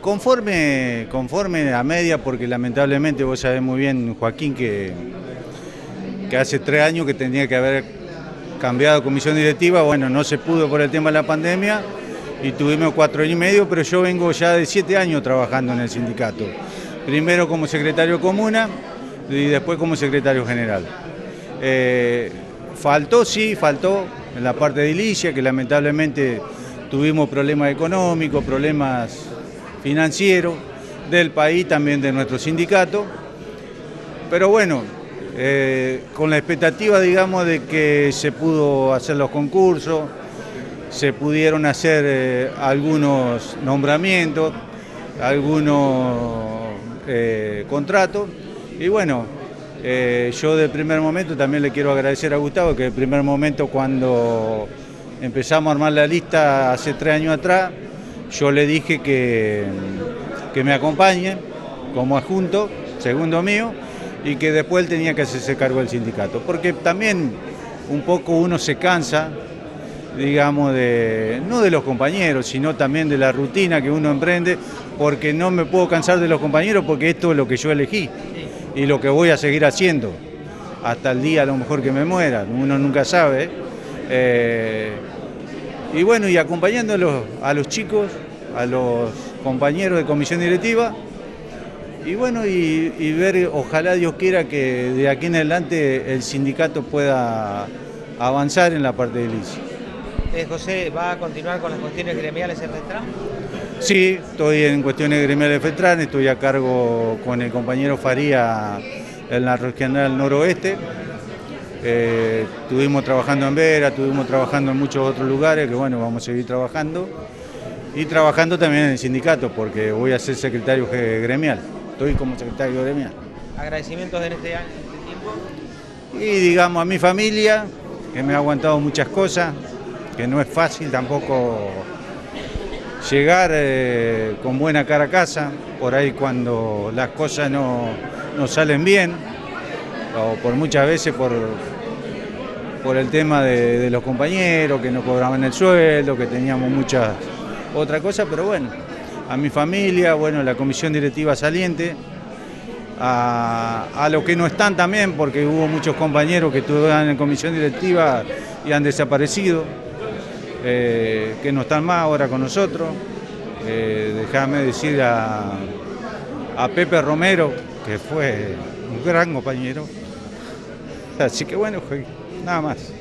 Conforme a media, porque lamentablemente vos sabés muy bien, Joaquín, que hace 3 años que tenía que haber cambiado comisión directiva, bueno, no se pudo por el tema de la pandemia y tuvimos 4 años y medio, pero yo vengo ya de 7 años trabajando en el sindicato. Primero como secretario de comuna y después como secretario general. Faltó en la parte de edilicia, que lamentablemente tuvimos problemas económicos, problemas financieros del país, también de nuestro sindicato, pero bueno, con la expectativa, digamos, de que se pudo hacer los concursos, se pudieron hacer algunos nombramientos, algunos contratos, y bueno, yo del primer momento también le quiero agradecer a Gustavo, que del primer momento cuando empezamos a armar la lista hace 3 años atrás, yo le dije que me acompañe como adjunto, segundo mío, y que después él tenía que hacerse cargo del sindicato. Porque también un poco uno se cansa, digamos, no de los compañeros, sino también de la rutina que uno emprende, porque no me puedo cansar de los compañeros porque esto es lo que yo elegí y lo que voy a seguir haciendo hasta el día a lo mejor que me muera, uno nunca sabe. Y bueno, y acompañando a los chicos, a los compañeros de comisión directiva, y bueno, y ver, ojalá Dios quiera que de aquí en adelante el sindicato pueda avanzar en la parte de edilicia. José, ¿va a continuar con las cuestiones gremiales en FETRAN? Sí, estoy en cuestiones gremiales de FETRAN, estoy a cargo con el compañero Faría en la regional noroeste. Estuvimos trabajando en Vera, estuvimos trabajando en muchos otros lugares, que bueno, vamos a seguir trabajando. Y trabajando también en el sindicato, porque voy a ser secretario gremial. Estoy como secretario gremial. ¿Agradecimientos en este tiempo? Y digamos a mi familia, que me ha aguantado muchas cosas, que no es fácil tampoco llegar con buena cara a casa, por ahí cuando las cosas no salen bien, o por muchas veces por el tema de los compañeros, que no cobraban el sueldo, que teníamos muchas otras cosas, pero bueno, a mi familia, bueno, la comisión directiva saliente, a los que no están también, porque hubo muchos compañeros que estuvieron en comisión directiva y han desaparecido, que no están más ahora con nosotros. Déjame decir a Pepe Romero, que fue un gran compañero. Así que bueno, nada más.